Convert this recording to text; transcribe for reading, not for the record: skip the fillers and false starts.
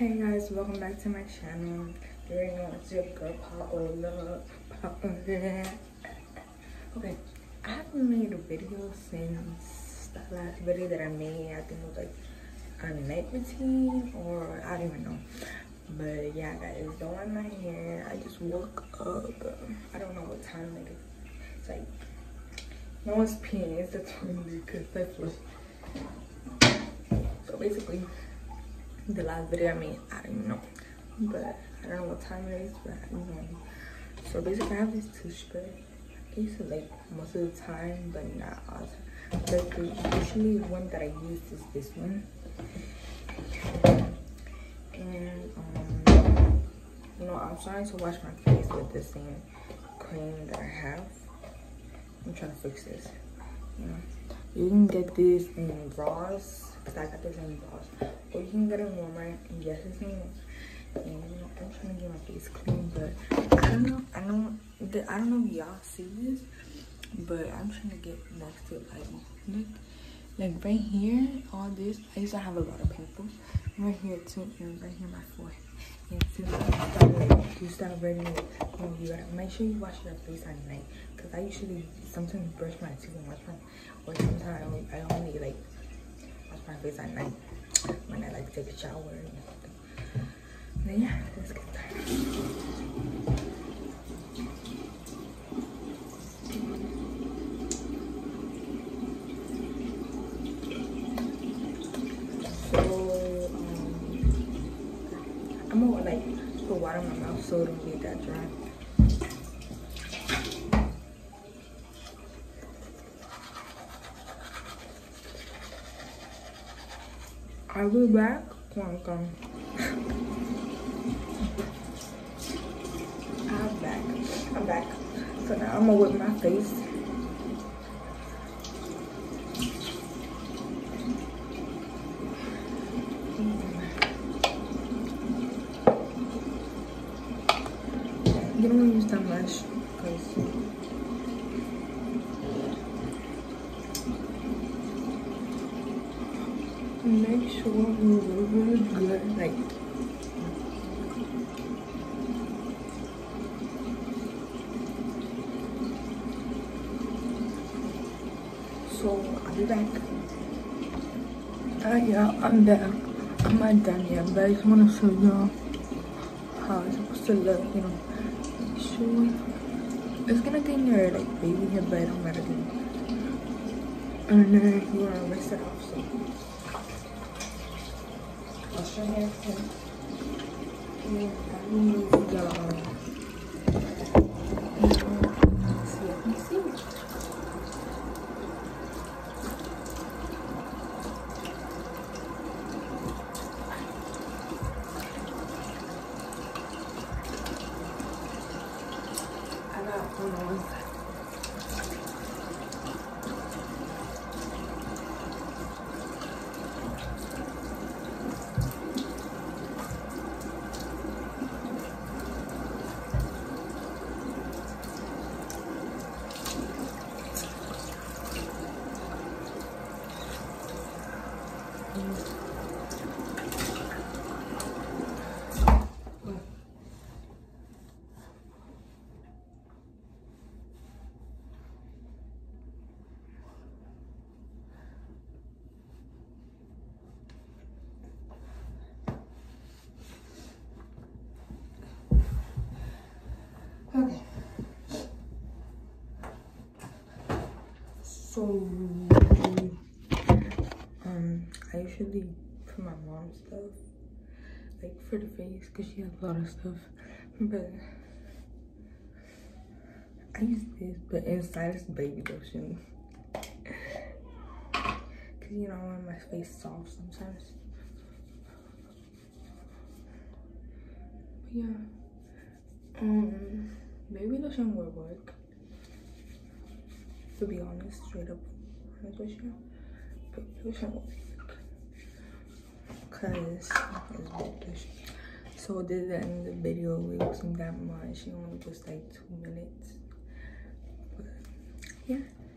Hey guys, welcome back to my channel. You already know it's your girl Paola. Okay, I haven't made a video since the last video that I made. I think it was like a night routine, or I don't even know. But yeah, guys, doing my hair. I just woke up. I don't know what time it is. It's like no one's peeing. It's the 20 because that's what. So basically, the last video I made, I don't even know, but I don't know what time it is, but I don't know. So basically I have this toothbrush. I used to like most of the time, but not all the time. But usually the one that I use is this one. And you know, I'm starting to wash my face with the same cream that I have. I'm trying to fix this. You know, you can get this in Ross, because I got this in Ross, or you can get it in Walmart. And yes, it's in Walmart. And you know, I'm trying to get my face clean, but I don't know if y'all see this, but I'm trying to get next to it, like right here, all this. I used to have a lot of pimples right here too, and right here my forehead. And since you start already, you gotta make sure you wash your face at night, because I usually sometimes brush my teeth and wash my, or sometimes I only like wash my face at night when I like take a shower and something. Then yeah, let's get started. I'm gonna like put water in my mouth so it don't get that dry. I'll be back when I'm done. I'm back. So now I'm gonna whip my face. You don't want to use that much, because make sure you're really good, like so I'll be back. Yeah, I'm back. I'm not done yet, but I just want to show y'all how it's supposed to look, you know. Sure, it's gonna get in your like baby hair, but it don't matter. And then you wanna rinse it off. So wash your hair. And I remove the see if you see. I got one on. Okay. So I usually put my mom's stuff like for the face, because she has a lot of stuff, but I use this, but inside is baby lotion, because you know I want my face soft sometimes. But yeah, baby lotion will work, to be honest, straight up honest with you. Baby lotion will work, because it's baby lotion. So this is the end of the video. It wasn't that much, it only was like 2 minutes, but yeah.